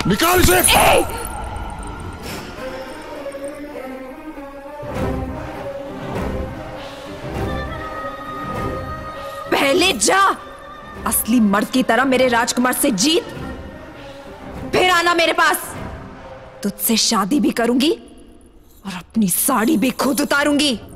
निकाल इसे। पहले जा, असली मर्द की तरह मेरे राजकुमार से जीत, फिर आना मेरे पास। तुझसे शादी भी करूंगी और अपनी साड़ी भी खुद उतारूंगी।